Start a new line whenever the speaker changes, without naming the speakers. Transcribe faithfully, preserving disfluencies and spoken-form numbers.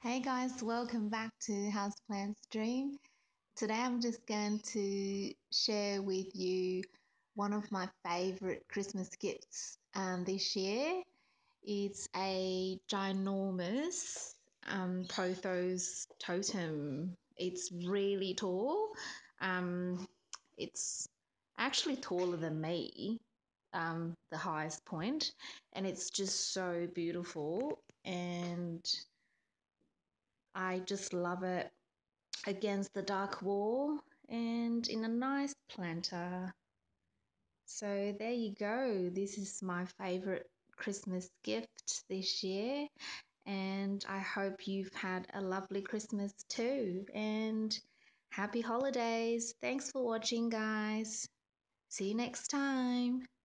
Hey guys, welcome back to Houseplants Dream. Today I'm just going to share with you one of my favorite Christmas gifts um, this year. It's a ginormous um, Pothos totem. It's really tall. Um, it's actually taller than me, um, the highest point, and it's just so beautiful. And I just love it against the dark wall and in a nice planter. So there you go. This is my favorite Christmas gift this year. And I hope you've had a lovely Christmas too. And happy holidays. Thanks for watching, guys. See you next time.